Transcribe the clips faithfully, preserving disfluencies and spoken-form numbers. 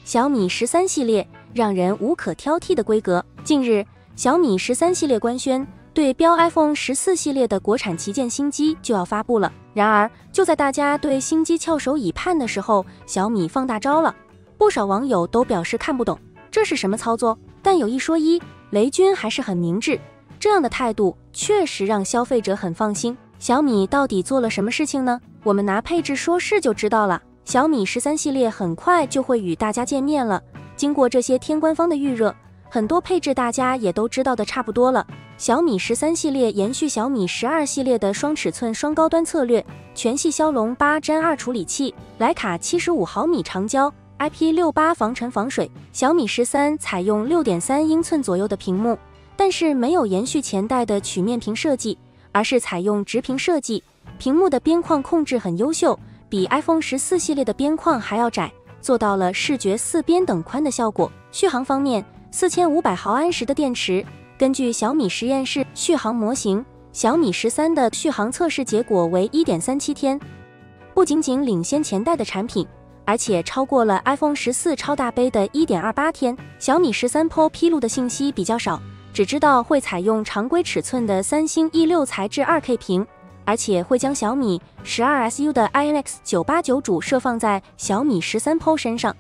小米十三系列让人无可挑剔的规格。近日，小米十三系列官宣，对标 iPhone 十四系列的国产旗舰新机就要发布了。然而，就在大家对新机翘首以盼的时候，小米放大招了。不少网友都表示看不懂，这是什么操作？但有一说一，雷军还是很明智，这样的态度确实让消费者很放心。小米到底做了什么事情呢？我们拿配置说事就知道了。小米十三系列很快就会与大家见面了。经过这些天官方的预热，很多配置大家也都知道的差不多了。小米十三系列延续小米十二系列的双尺寸双高端策略，全系骁龙八 Gen 二处理器，徕卡七十五毫米长焦 I P 六十八 防尘防水。小米十三采用 六点三英寸左右的屏幕，但是没有延续前代的曲面屏设计，而是采用直屏设计，屏幕的边框控制很优秀，比 iPhone 十四系列的边框还要窄，做到了视觉四边等宽的效果。续航方面，四千五百毫安时的电池，根据小米实验室续航模型，小米十三的续航测试结果为 一点三七天，不仅仅领先前代的产品，而且超过了 iPhone 十四超大杯的 一点二八天。小米十三 Pro 披露的信息比较少，只知道会采用常规尺寸的三星 E 六 材质 二K 屏，而且会将小米 十二 S U 的 I M X 九八九主摄放在小米十三 Pro 身上。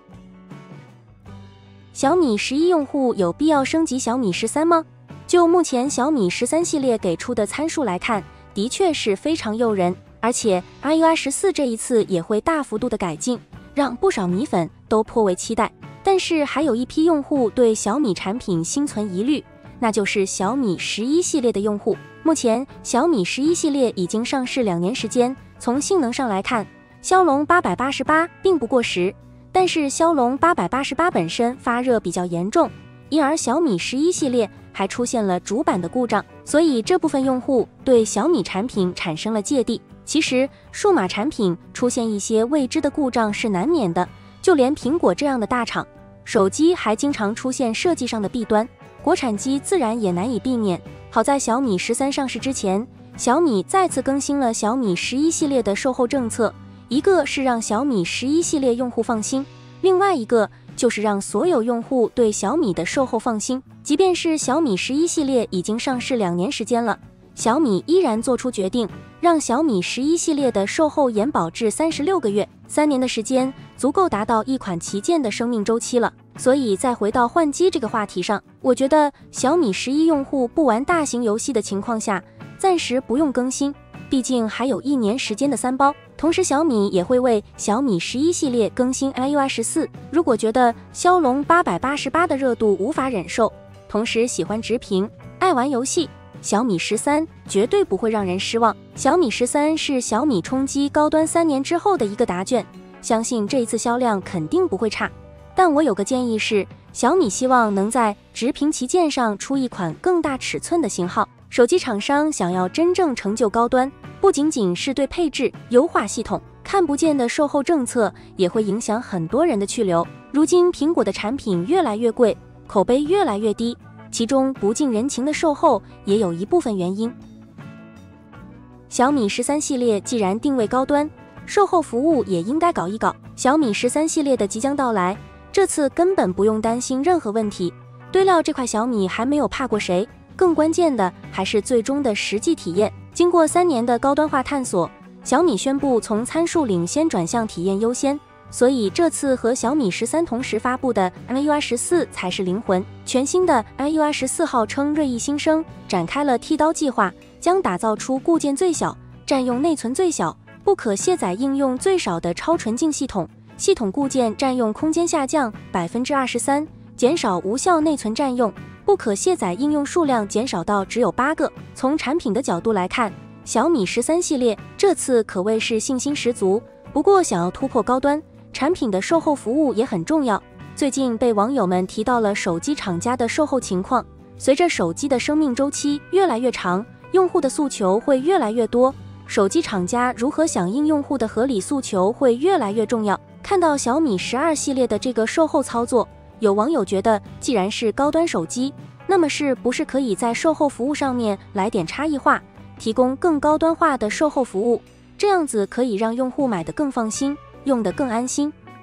小米十一用户有必要升级小米十三吗？就目前小米十三系列给出的参数来看，的确是非常诱人，而且 M I U I 十四这一次也会大幅度的改进，让不少米粉都颇为期待。但是还有一批用户对小米产品心存疑虑，那就是小米十一系列的用户。目前小米十一系列已经上市两年时间，从性能上来看，骁龙八百八十八并不过时，但是骁龙八百八十八本身发热比较严重，因而小米十一系列还出现了主板的故障，所以这部分用户对小米产品产生了芥蒂。其实数码产品出现一些未知的故障是难免的，就连苹果这样的大厂，手机还经常出现设计上的弊端，国产机自然也难以避免。好在小米十三上市之前，小米再次更新了小米十一系列的售后政策，一个是让小米十一系列用户放心，另外一个就是让所有用户对小米的售后放心。即便是小米十一系列已经上市两年时间了，小米依然做出决定，让小米十一系列的售后延保至三十六个月，三年的时间足够达到一款旗舰的生命周期了。所以再回到换机这个话题上，我觉得小米十一用户不玩大型游戏的情况下，暂时不用更新，毕竟还有一年时间的三包。同时小米也会为小米十一系列更新 M I U I 十四，如果觉得骁龙八百八十八的热度无法忍受，同时喜欢直屏，爱玩游戏，小米十三绝对不会让人失望。小米十三是小米冲击高端三年之后的一个答卷，相信这一次销量肯定不会差。但我有个建议是，小米希望能在直屏旗舰上出一款更大尺寸的型号。手机厂商想要真正成就高端，不仅仅是对配置优化系统，看不见的售后政策也会影响很多人的去留。如今苹果的产品越来越贵，口碑越来越低，其中不近人情的售后也有一部分原因。小米十三系列既然定位高端，售后服务也应该搞一搞。小米十三系列的即将到来，这次根本不用担心任何问题，堆料这块小米还没有怕过谁，更关键的还是最终的实际体验。经过三年的高端化探索，小米宣布从参数领先转向体验优先，所以这次和小米十三同时发布的 M I U I 十四才是灵魂。全新的 M I U I 十四号称锐意新生，展开了剃刀计划，将打造出固件最小、占用内存最小、不可卸载应用最少的超纯净系统。系统固件占用空间下降 百分之二十三， 减少无效内存占用，不可卸载应用数量减少到只有八个。从产品的角度来看，小米十三系列这次可谓是信心十足。不过想要突破高端，产品的售后服务也很重要。最近被网友们提到了手机厂家的售后情况，随着手机的生命周期越来越长，用户的诉求会越来越多，手机厂家如何响应用户的合理诉求会越来越重要。看到小米十二系列的这个售后操作，有网友觉得，既然是高端手机，那么是不是可以在售后服务上面来点差异化，提供更高端化的售后服务，这样子可以让用户买得更放心，用得更安心。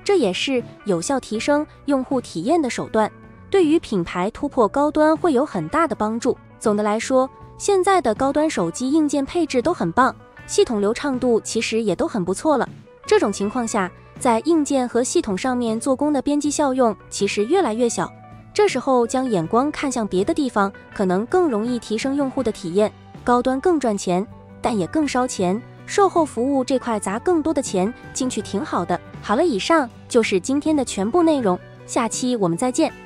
这也是有效提升用户体验的手段，对于品牌突破高端会有很大的帮助。总的来说，现在的高端手机硬件配置都很棒，系统流畅度其实也都很不错了。这种情况下，在硬件和系统上面做工的边际效用其实越来越小，这时候将眼光看向别的地方，可能更容易提升用户的体验。高端更赚钱，但也更烧钱，售后服务这块砸更多的钱进去挺好的。好了，以上就是今天的全部内容，下期我们再见。